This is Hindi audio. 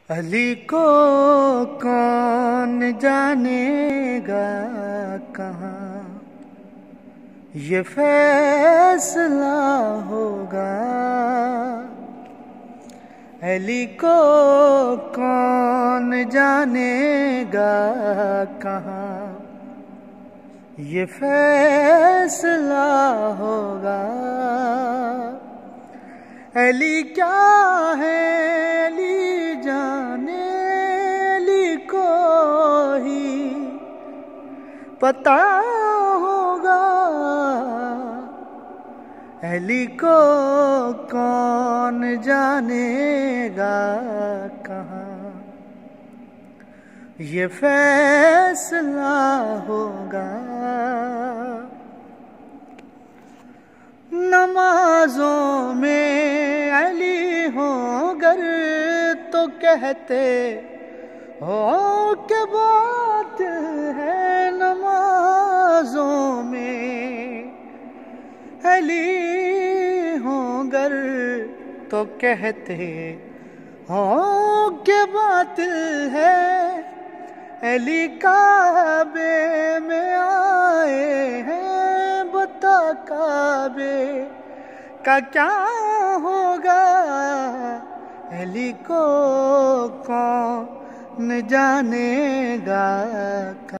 अली को कौन जानेगा कहाँ ये फैसला होगा। अली को कौन जानेगा कहाँ ये फैसला होगा। अली क्या है अली जाने, अली को ही पता होगा। अली को कौन जानेगा कहाँ ये फैसला होगा। नमाजों में अली हो गर तो कहते हो के बात है। नमाजों में अली हो गर तो कहते हो के बात है। अली काबे में आए हैं, बता काबे का क्या होगा। अली को कौन जानेगा।